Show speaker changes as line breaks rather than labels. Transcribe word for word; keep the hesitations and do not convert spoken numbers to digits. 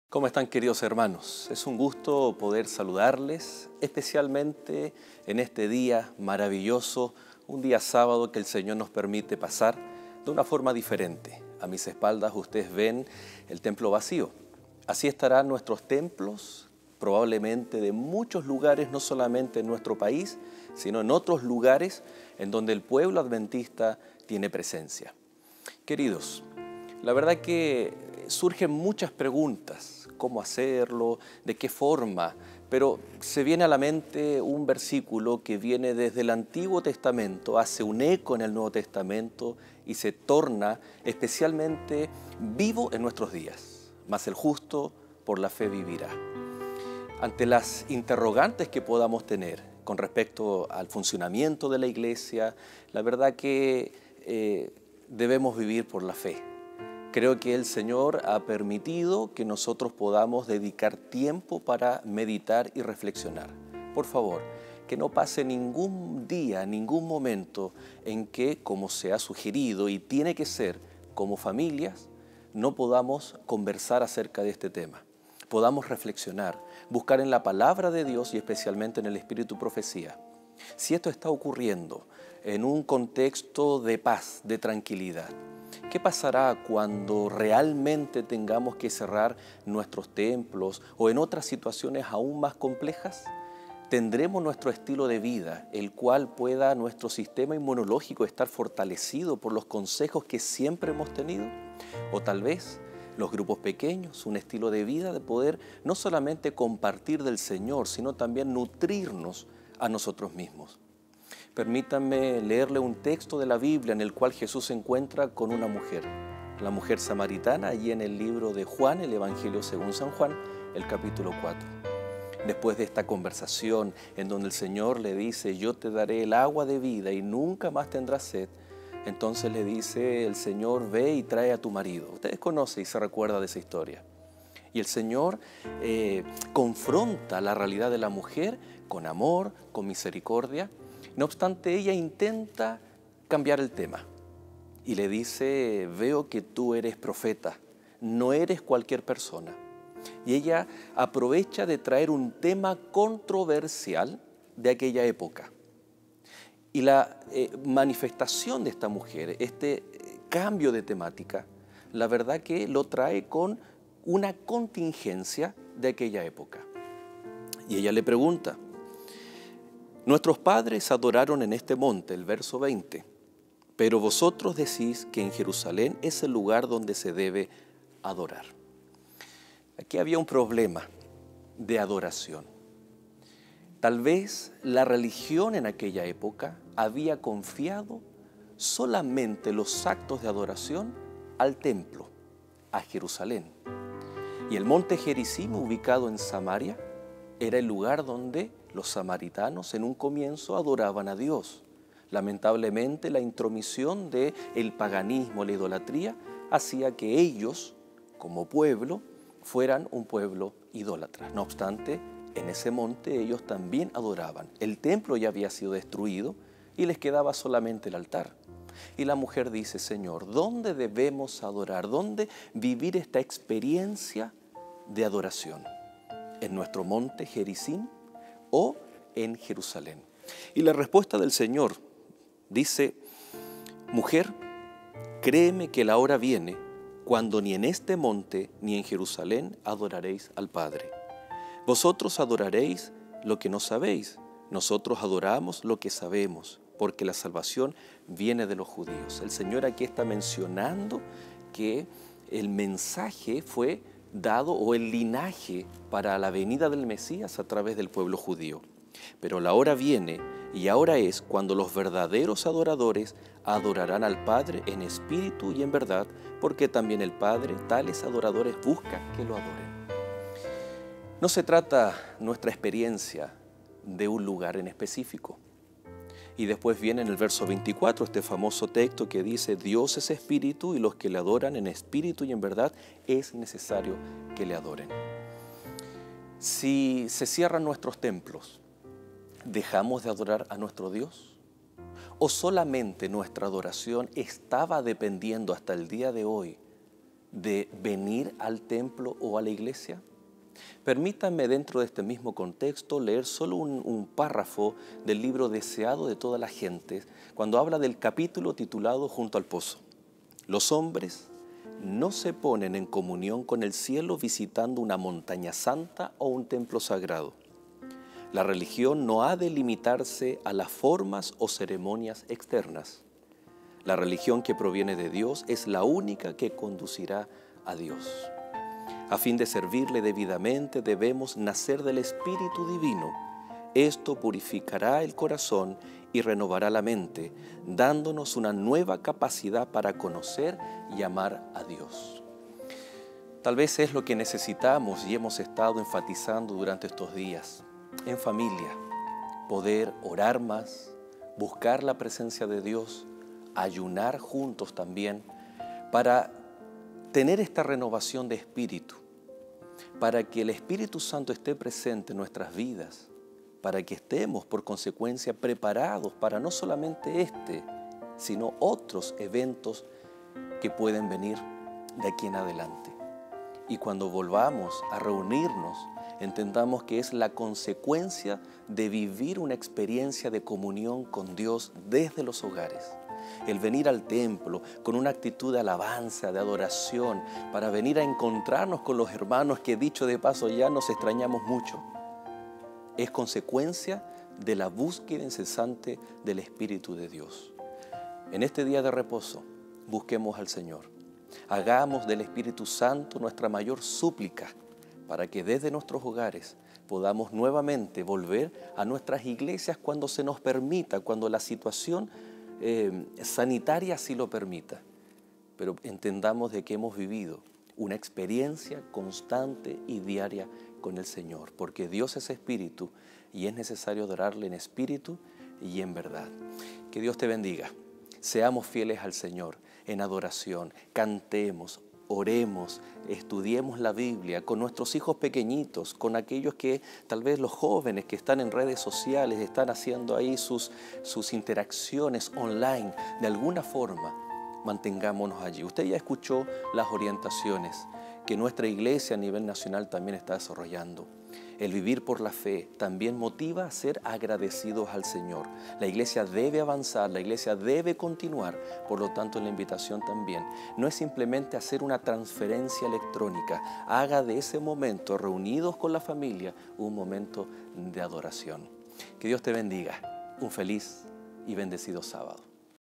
¿Cómo están, queridos hermanos? Es un gusto poder saludarles, especialmente en este día maravilloso, un día sábado que el Señor nos permite pasar de una forma diferente. A mis espaldas ustedes ven el templo vacío. Así estarán nuestros templos, probablemente de muchos lugares, no solamente en nuestro país, sino en otros lugares en donde el pueblo adventista tiene presencia. Queridos, la verdad que surgen muchas preguntas. ¿Cómo hacerlo? ¿De qué forma? Pero se viene a la mente un versículo que viene desde el Antiguo Testamento, hace un eco en el Nuevo Testamento y se torna especialmente vivo en nuestros días. Mas el justo por la fe vivirá. Ante las interrogantes que podamos tener con respecto al funcionamiento de la iglesia, la verdad que eh, debemos vivir por la fe. Creo que el Señor ha permitido que nosotros podamos dedicar tiempo para meditar y reflexionar. Por favor, que no pase ningún día, ningún momento en que, como se ha sugerido y tiene que ser como familias, no podamos conversar acerca de este tema. Podamos reflexionar, buscar en la palabra de Dios y especialmente en el Espíritu Profecía. Si esto está ocurriendo en un contexto de paz, de tranquilidad, ¿qué pasará cuando realmente tengamos que cerrar nuestros templos o en otras situaciones aún más complejas? ¿Tendremos nuestro estilo de vida, el cual pueda nuestro sistema inmunológico estar fortalecido por los consejos que siempre hemos tenido? O tal vez los grupos pequeños, un estilo de vida de poder no solamente compartir del Señor, sino también nutrirnos a nosotros mismos. Permítanme leerle un texto de la Biblia en el cual Jesús se encuentra con una mujer, la mujer samaritana, allí en el libro de Juan, el Evangelio según San Juan, el capítulo cuatro. Después de esta conversación en donde el Señor le dice, yo te daré el agua de vida y nunca más tendrás sed, entonces le dice el Señor, ve y trae a tu marido. Ustedes conocen y se recuerdan de esa historia. Y el Señor eh, confronta la realidad de la mujer con amor, con misericordia. No obstante, ella intenta cambiar el tema y le dice, veo que tú eres profeta, no eres cualquier persona. Y ella aprovecha de traer un tema controversial de aquella época. Y la eh, manifestación de esta mujer, este eh, cambio de temática, la verdad que lo trae con una contingencia de aquella época. Y ella le pregunta, nuestros padres adoraron en este monte, el verso veinte, pero vosotros decís que en Jerusalén es el lugar donde se debe adorar. Aquí había un problema de adoración. Tal vez la religión en aquella época había confiado solamente los actos de adoración al templo, a Jerusalén. Y el monte Gerizim, ubicado en Samaria, era el lugar donde los samaritanos en un comienzo adoraban a Dios. Lamentablemente la intromisión del paganismo, la idolatría, hacía que ellos, como pueblo, fueran un pueblo idólatra. No obstante, en ese monte ellos también adoraban. El templo ya había sido destruido y les quedaba solamente el altar. Y la mujer dice, Señor, ¿dónde debemos adorar? ¿Dónde vivir esta experiencia de adoración? ¿En nuestro monte Gerizim o en Jerusalén? Y la respuesta del Señor dice, mujer, créeme que la hora viene cuando ni en este monte ni en Jerusalén adoraréis al Padre. Vosotros adoraréis lo que no sabéis, nosotros adoramos lo que sabemos, porque la salvación viene de los judíos. El Señor aquí está mencionando que el mensaje fue dado o el linaje para la venida del Mesías a través del pueblo judío. Pero la hora viene y ahora es cuando los verdaderos adoradores adorarán al Padre en espíritu y en verdad, porque también el Padre tales adoradores busca que lo adoren. No se trata nuestra experiencia de un lugar en específico. Y después viene en el verso veinticuatro este famoso texto que dice, Dios es espíritu y los que le adoran en espíritu y en verdad es necesario que le adoren. Si se cierran nuestros templos, ¿dejamos de adorar a nuestro Dios? ¿O solamente nuestra adoración estaba dependiendo hasta el día de hoy de venir al templo o a la iglesia? Permítanme dentro de este mismo contexto leer solo un, un párrafo del libro Deseado de toda la gente, cuando habla del capítulo titulado Junto al Pozo. Los hombres no se ponen en comunión con el cielo visitando una montaña santa o un templo sagrado. La religión no ha de limitarse a las formas o ceremonias externas. La religión que proviene de Dios es la única que conducirá a Dios. A fin de servirle debidamente debemos nacer del Espíritu Divino. Esto purificará el corazón y renovará la mente, dándonos una nueva capacidad para conocer y amar a Dios. Tal vez es lo que necesitamos y hemos estado enfatizando durante estos días. En familia, poder orar más, buscar la presencia de Dios, ayunar juntos también, para tener esta renovación de espíritu, para que el Espíritu Santo esté presente en nuestras vidas, para que estemos por consecuencia preparados para no solamente este, sino otros eventos que pueden venir de aquí en adelante. Y cuando volvamos a reunirnos, entendamos que es la consecuencia de vivir una experiencia de comunión con Dios desde los hogares. El venir al templo con una actitud de alabanza, de adoración, para venir a encontrarnos con los hermanos que, dicho de paso, ya nos extrañamos mucho, es consecuencia de la búsqueda incesante del Espíritu de Dios. En este día de reposo, busquemos al Señor. Hagamos del Espíritu Santo nuestra mayor súplica para que desde nuestros hogares podamos nuevamente volver a nuestras iglesias cuando se nos permita, cuando la situación eh, sanitaria así lo permita. Pero entendamos de que hemos vivido una experiencia constante y diaria con el Señor, porque Dios es espíritu y es necesario adorarle en espíritu y en verdad. Que Dios te bendiga. Seamos fieles al Señor en adoración, cantemos, oremos, estudiemos la Biblia con nuestros hijos pequeñitos, con aquellos que tal vez los jóvenes que están en redes sociales, están haciendo ahí sus, sus interacciones online. De alguna forma, mantengámonos allí. Usted ya escuchó las orientaciones que nuestra iglesia a nivel nacional también está desarrollando. El vivir por la fe también motiva a ser agradecidos al Señor. La iglesia debe avanzar, la iglesia debe continuar. Por lo tanto, la invitación también no es simplemente hacer una transferencia electrónica. Haga de ese momento, reunidos con la familia, un momento de adoración. Que Dios te bendiga. Un feliz y bendecido sábado.